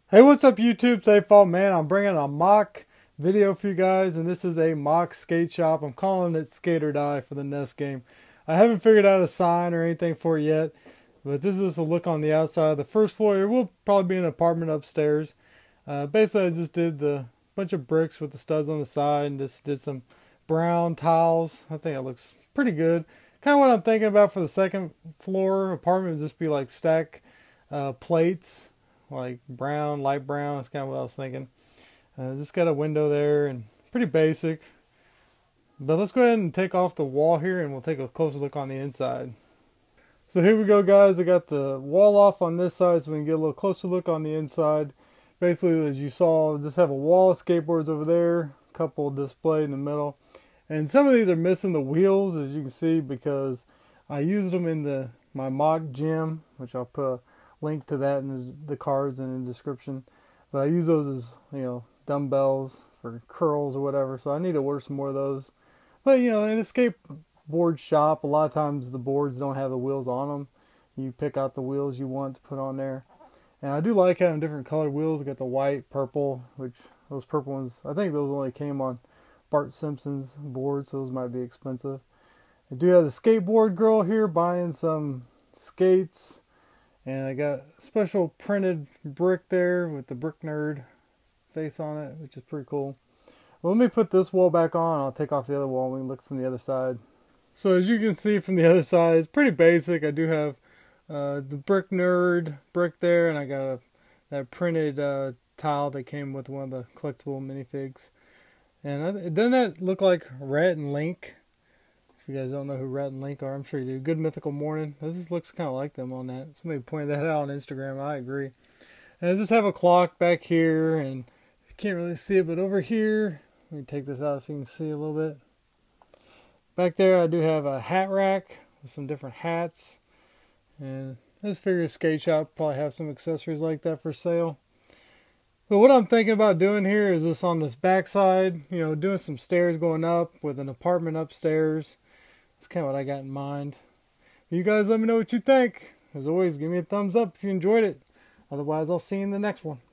Hey, what's up YouTube? It's A-Fault Man. I'm bringing a mock video for you guys, and this is a mock skate shop. I'm calling it Skate or Die for the NES game. I haven't figured out a sign or anything for it yet, but this is a look on the outside. The first floor here will probably be an apartment upstairs. Basically, I just did the bunch of bricks with the studs on the side and just did some brown tiles. I think it looks pretty good. Kind of what I'm thinking about for the second floor apartment would just be like stack plates, like brown, light brown. That's kind of what I was thinking. Just got a window there and pretty basic. But let's go ahead and take off the wall here and we'll take a closer look on the inside. So here we go, guys. I got the wall off on this side so we can get a little closer look on the inside. Basically, as you saw, just have a wall of skateboards over there, a couple displayed in the middle. And some of these are missing the wheels, as you can see, because I used them in my mock gym, which I'll put a link to that in the cards and in the description. But I use those as, dumbbells for curls or whatever, so I need to order some more of those. But, in a skateboard shop, a lot of times the boards don't have the wheels on them. You pick out the wheels you want to put on there. And I do like having different colored wheels. I got the white, purple, which those purple ones, I think those only came on Bart Simpson's board, so those might be expensive. I do have the skateboard girl here buying some skates. And I got a special printed brick there with the Brick Nerd face on it, which is pretty cool. Well, let me put this wall back on. I'll take off the other wall and we can look from the other side. So as you can see from the other side, it's pretty basic. I do have the Brick Nerd brick there, and I got that printed tile that came with one of the collectible minifigs. And doesn't that look like Rhett and Link? If you guys don't know who Rhett and Link are, I'm sure you do. Good Mythical Morning. This just looks kind of like them on that. Somebody pointed that out on Instagram. I agree. And I just have a clock back here, and you can't really see it, but over here, let me take this out so you can see a little bit. Back there, I do have a hat rack with some different hats. And I just figure a skate shop probably have some accessories like that for sale. But what I'm thinking about doing here is this on this back side, doing some stairs going up with an apartment upstairs. That's kind of what I got in mind. You guys let me know what you think. As always, give me a thumbs up if you enjoyed it. Otherwise, I'll see you in the next one.